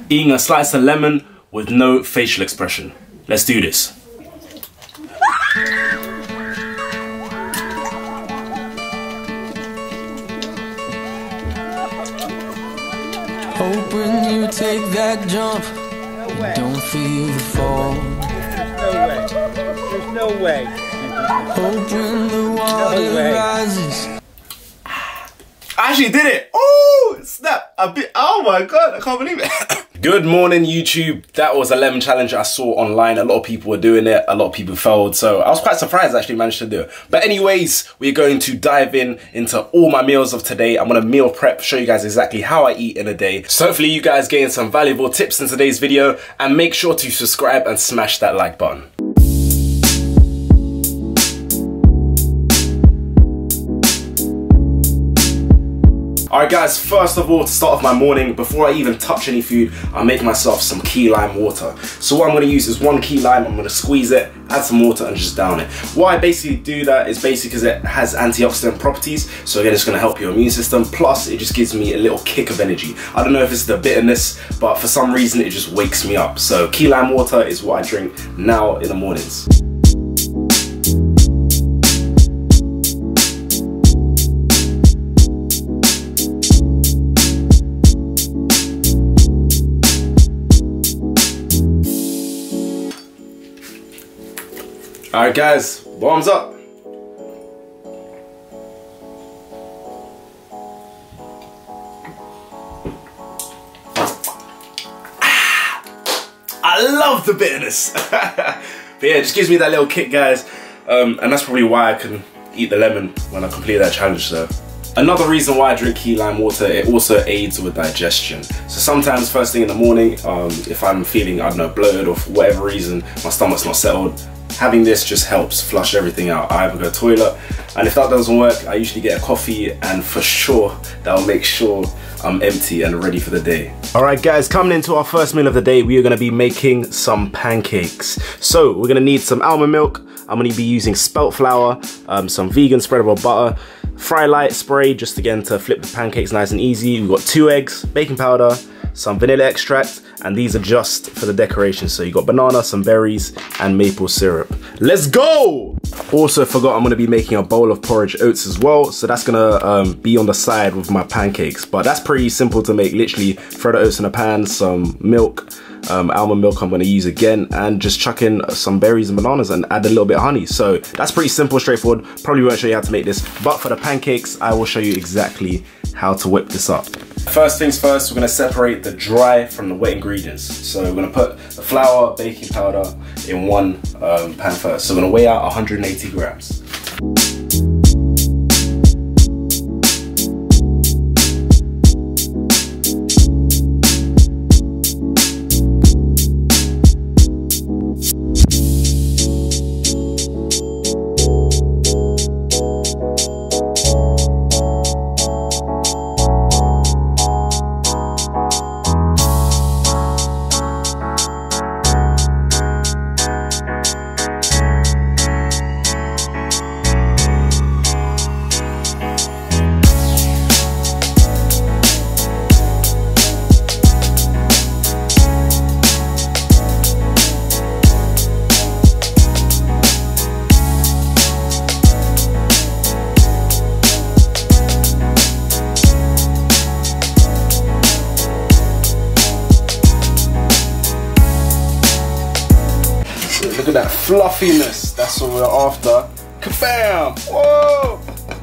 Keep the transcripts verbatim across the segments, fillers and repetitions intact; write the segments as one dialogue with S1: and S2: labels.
S1: eating a slice of lemon with no facial expression. Let's do this.
S2: Hoping you take that jump, no way. Don't feel the fall.
S3: There's no way. There's no way.
S2: Hoping the water no rises.
S1: I actually did it! Oh, snap! A bit. Oh my god, I can't believe it. Good morning, YouTube. That was a lemon challenge I saw online. A lot of people were doing it. A lot of people failed. So I was quite surprised I actually managed to do it. But anyways, we're going to dive in into all my meals of today. I'm going to meal prep, show you guys exactly how I eat in a day. So hopefully you guys gain some valuable tips in today's video. And make sure to subscribe and smash that like button. Alright guys, first of all, to start off my morning, before I even touch any food, I'll make myself some key lime water. So what I'm going to use is one key lime, I'm going to squeeze it, add some water and just down it. Why I basically do that is basically because it has antioxidant properties, so again it's going to help your immune system, plus it just gives me a little kick of energy. I don't know if it's the bitterness, but for some reason it just wakes me up. So key lime water is what I drink now in the mornings. Alright guys, bottoms up. I love the bitterness. But yeah, it just gives me that little kick, guys. Um, and that's probably why I can eat the lemon when I complete that challenge. So another reason why I drink key lime water, it also aids with digestion. So sometimes first thing in the morning, um, if I'm feeling, I don't know, bloated or for whatever reason, my stomach's not settled, having this just helps flush everything out. I either go to the toilet, and if that doesn't work, I usually get a coffee, and for sure, that'll make sure I'm empty and ready for the day. All right guys, coming into our first meal of the day, we are gonna be making some pancakes. So we're gonna need some almond milk. I'm gonna be using spelt flour, um, some vegan spreadable butter, fry light spray, just again to flip the pancakes nice and easy. We've got two eggs, baking powder, some vanilla extract, and these are just for the decoration. So you got banana, some berries, and maple syrup. Let's go! Also forgot I'm gonna be making a bowl of porridge oats as well. So that's gonna um, be on the side with my pancakes. But that's pretty simple to make. Literally throw the oats in a pan, some milk, um, almond milk I'm gonna use again, and just chuck in some berries and bananas and add a little bit of honey. So that's pretty simple, straightforward. Probably won't show you how to make this, but for the pancakes, I will show you exactly how to whip this up. First things first, we're gonna separate the dry from the wet ingredients. So we're gonna put the flour, baking powder in one um, pan first. So we're gonna weigh out one hundred eighty grams. Look at that fluffiness, that's what we're after. Kabam! Whoa!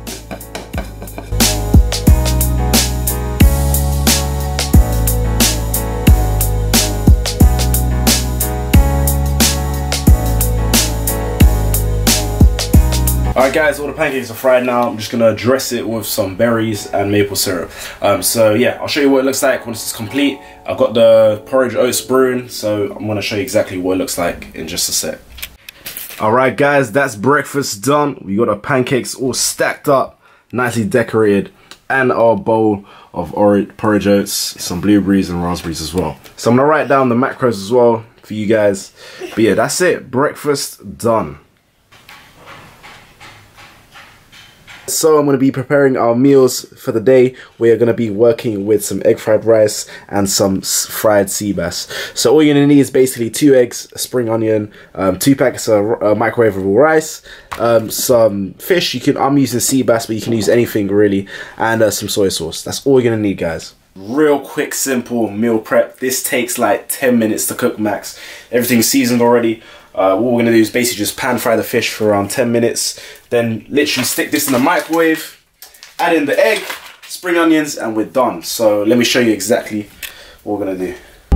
S1: Alright guys, all the pancakes are fried now. I'm just gonna dress it with some berries and maple syrup. Um, so yeah, I'll show you what it looks like once it's complete. I've got the porridge oats brewing, so I'm gonna show you exactly what it looks like in just a sec. Alright guys, that's breakfast done. We got our pancakes all stacked up, nicely decorated, and our bowl of porridge oats, some blueberries and raspberries as well. So I'm gonna write down the macros as well for you guys. But yeah, that's it, breakfast done. So I'm going to be preparing our meals for the day. We are going to be working with some egg fried rice and some fried sea bass. So all you're going to need is basically two eggs, a spring onion, um, two packets of uh, microwavable rice, um, some fish. You can I'm using sea bass, but you can use anything really, and uh, some soy sauce. That's all you're going to need, guys. Real quick, simple meal prep. This takes like ten minutes to cook max. Everything's seasoned already. Uh, what we're going to do is basically just pan fry the fish for around ten minutes. Then literally stick this in the microwave, add in the egg, spring onions, and we're done. So let me show you exactly what we're going to do.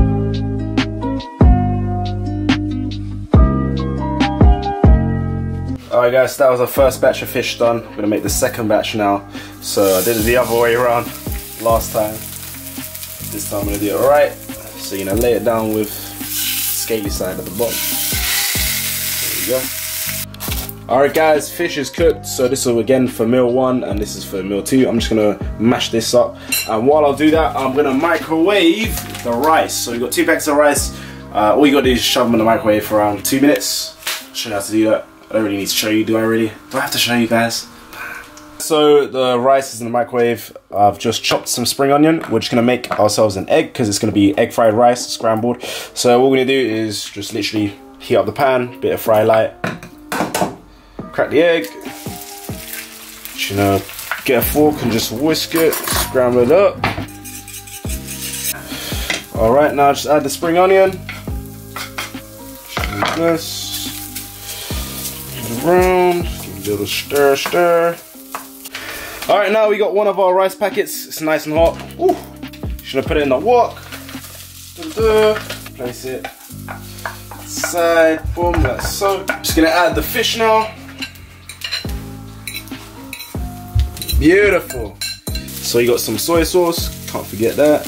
S1: Alright guys, that was our first batch of fish done. We're going to make the second batch now. So I did it the other way around last time. This time I'm going to do it right. So you're going to lay it down with scaly side at the bottom. There you go. Alright guys, fish is cooked. So this is again for meal one and this is for meal two. I'm just going to mash this up. And while I'll do that, I'm going to microwave the rice. So we've got two packs of rice. Uh, all you got to do is shove them in the microwave for around two minutes. I'll show you how to do that. I don't really need to show you, do I really? Do I have to show you guys? So the rice is in the microwave. I've just chopped some spring onion. We're just gonna make ourselves an egg because it's gonna be egg fried rice, scrambled. So what we're gonna do is just literally heat up the pan, bit of fry light, crack the egg. Just, you know, get a fork and just whisk it, scramble it up. All right, now just add the spring onion. Just like this. Around, give it a little stir, stir. All right, now we got one of our rice packets. It's nice and hot. Ooh. Just gonna put it in the wok. Place it side, boom, like so. Just gonna add the fish now. Beautiful. So you got some soy sauce. Can't forget that.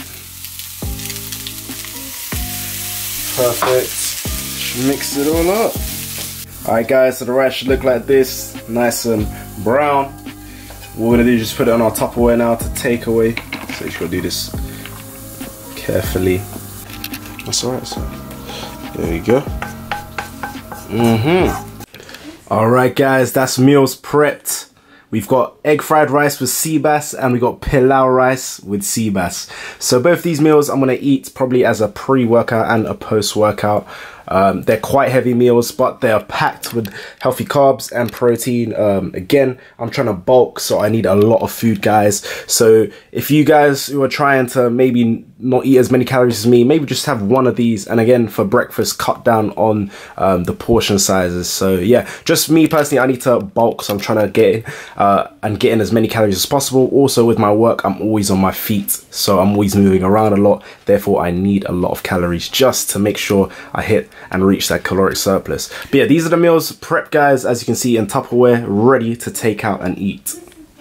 S1: Perfect. Just mix it all up. Alright guys, so the rice should look like this, nice and brown. What we're gonna do is just put it on our Tupperware now to take away. So you just gotta do this carefully. That's alright, so there we go. Mm-hmm. Alright guys, that's meals prepped. We've got egg fried rice with sea bass and we got pilau rice with sea bass. So both these meals I'm gonna eat probably as a pre-workout and a post-workout. Um, they're quite heavy meals, but they are packed with healthy carbs and protein. Um, again, I'm trying to bulk, so I need a lot of food, guys. So if you guys who are trying to maybe not eat as many calories as me, maybe just have one of these. And again, for breakfast, cut down on um, the portion sizes. So yeah, just me personally, I need to bulk, so I'm trying to get in uh, and get in as many calories as possible. Also with my work, I'm always on my feet, so I'm always moving around a lot. Therefore, I need a lot of calories just to make sure I hit and reach that caloric surplus. But yeah, these are the meals prep, guys, as you can see in Tupperware, ready to take out and eat.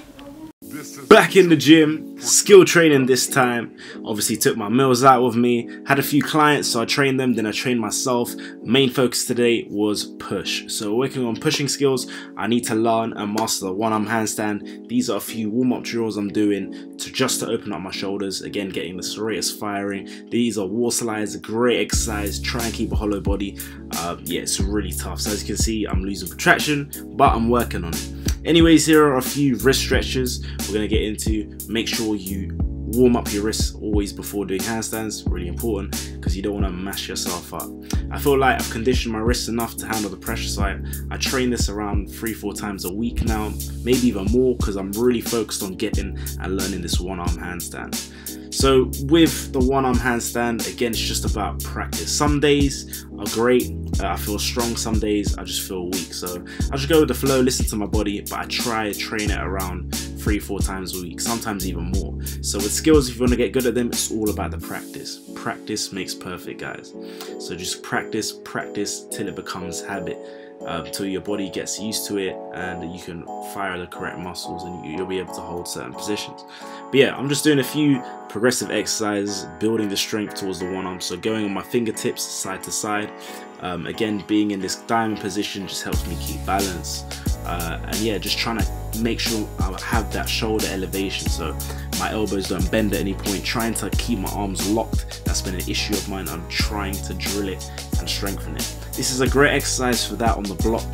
S1: Back in the gym, skill training this time. Obviously took my meals out with me, had a few clients, so I trained them, then I trained myself. Main focus today was push. So working on pushing skills, I need to learn and master the one-arm handstand. These are a few warm-up drills I'm doing to just to open up my shoulders, again getting the serratus firing. These are wall slides, a great exercise, try and keep a hollow body. Uh, yeah, it's really tough. So as you can see, I'm losing traction, but I'm working on it. Anyways, here are a few wrist stretches we're going to get into. Make sure you warm up your wrists always before doing handstands, really important, because you don't want to mash yourself up. I feel like I've conditioned my wrists enough to handle the pressure, so I, I train this around three, four times a week now, maybe even more, because I'm really focused on getting and learning this one-arm handstand. So with the one-arm handstand, again, it's just about practice. Some days are great, uh, I feel strong. Some days I just feel weak. So I just go with the flow, listen to my body, but I try to train it around three, four times a week, sometimes even more. So with skills, if you want to get good at them, it's all about the practice. Practice makes perfect, guys. So just practice, practice till it becomes habit. Uh, till your body gets used to it and you can fire the correct muscles and you'll be able to hold certain positions. But yeah, I'm just doing a few progressive exercises, building the strength towards the one arm. So going on my fingertips side to side. Um, again, being in this diamond position just helps me keep balance. Uh, and yeah, just trying to make sure I have that shoulder elevation so my elbows don't bend at any point, trying to keep my arms locked. That's been an issue of mine. I'm trying to drill it and strengthen it. This is a great exercise for that on the blocks.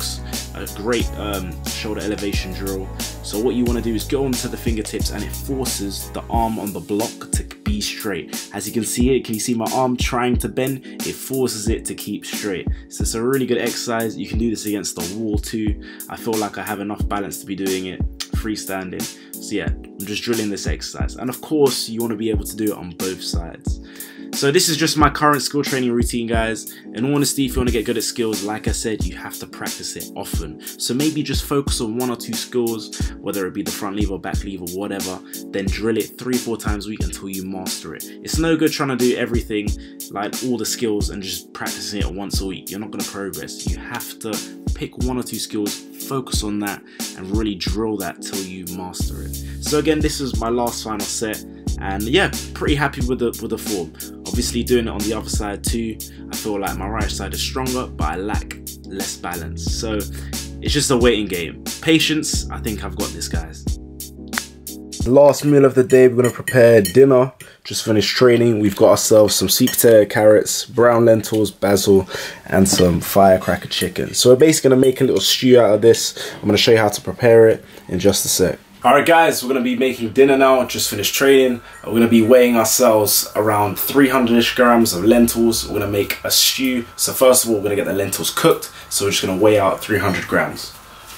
S1: a great um, shoulder elevation drill. So what you want to do is go onto the fingertips and it forces the arm on the block to be straight. As you can see here, can you see my arm trying to bend? It forces it to keep straight. So it's a really good exercise. You can do this against the wall too. I feel like I have enough balance to be doing it freestanding. So yeah, I'm just drilling this exercise. And of course, you want to be able to do it on both sides. So this is just my current skill training routine, guys. In all honesty, if you want to get good at skills, like I said, you have to practice it often. So maybe just focus on one or two skills, whether it be the front lever or back lever or whatever, then drill it three, four times a week until you master it. It's no good trying to do everything, like all the skills, and just practicing it once a week. You're not going to progress. You have to pick one or two skills, focus on that, and really drill that till you master it. So again, this is my last final set. And yeah, pretty happy with the with the form. Obviously doing it on the other side too, I feel like my right side is stronger, but I lack less balance. So it's just a waiting game. Patience, I think I've got this, guys. Last meal of the day, we're gonna prepare dinner. Just finished training. We've got ourselves some sweet potato, carrots, brown lentils, basil, and some firecracker chicken. So we're basically gonna make a little stew out of this. I'm gonna show you how to prepare it in just a sec. Alright guys, we're going to be making dinner now, just finished training. We're going to be weighing ourselves around three hundred-ish grams of lentils. We're going to make a stew. So first of all, we're going to get the lentils cooked. So we're just going to weigh out three hundred grams.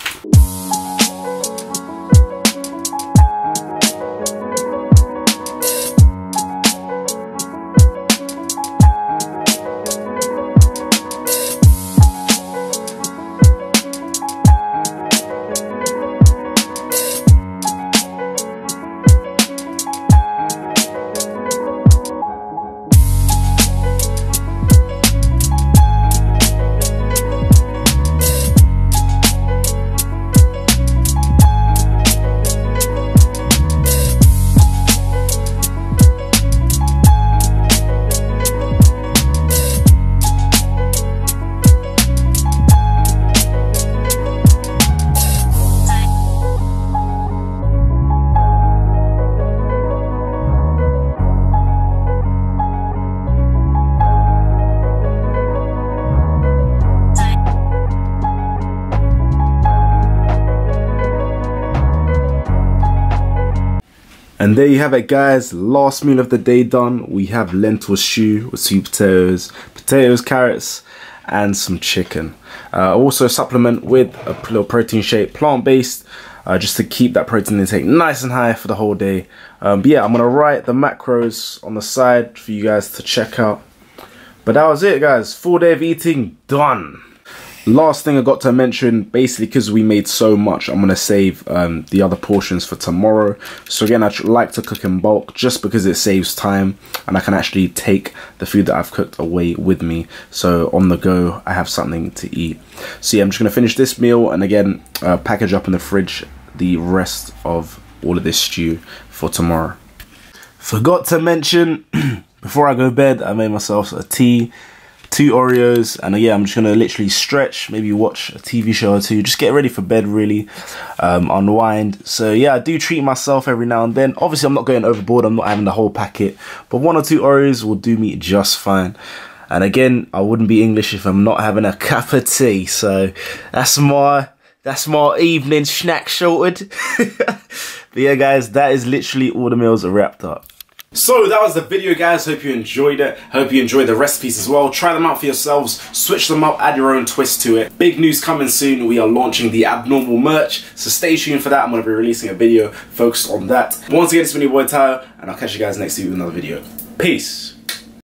S1: And there you have it, guys. Last meal of the day done. We have lentil stew with sweet potatoes, potatoes, carrots, and some chicken. Uh, also supplement with a little protein shake, plant-based, uh, just to keep that protein intake nice and high for the whole day. Um, but yeah, I'm gonna write the macros on the side for you guys to check out. But that was it, guys. Full day of eating done. Last thing I got to mention, basically because we made so much, I'm going to save um, the other portions for tomorrow. So again, I like to cook in bulk just because it saves time and I can actually take the food that I've cooked away with me. So on the go, I have something to eat. So yeah, I'm just going to finish this meal and again, uh, package up in the fridge the rest of all of this stew for tomorrow. Forgot to mention, before I go to bed, I made myself a tea, two Oreos, and uh, yeah, I'm just gonna literally stretch, maybe watch a T V show or two, just get ready for bed really, um, unwind. So yeah, I do treat myself every now and then. Obviously I'm not going overboard, I'm not having the whole packet, but one or two Oreos will do me just fine. And again, I wouldn't be English if I'm not having a cup of tea, so that's my that's my evening snack sorted. But yeah guys, that is literally all the meals are wrapped up. So that was the video, guys. Hope you enjoyed it. Hope you enjoyed the recipes as well. Try them out for yourselves. Switch them up. Add your own twist to it. Big news coming soon. We are launching the Abnormal merch. So stay tuned for that. I'm going to be releasing a video focused on that. Once again, it's been your boy Tayo, and I'll catch you guys next week with another video. Peace.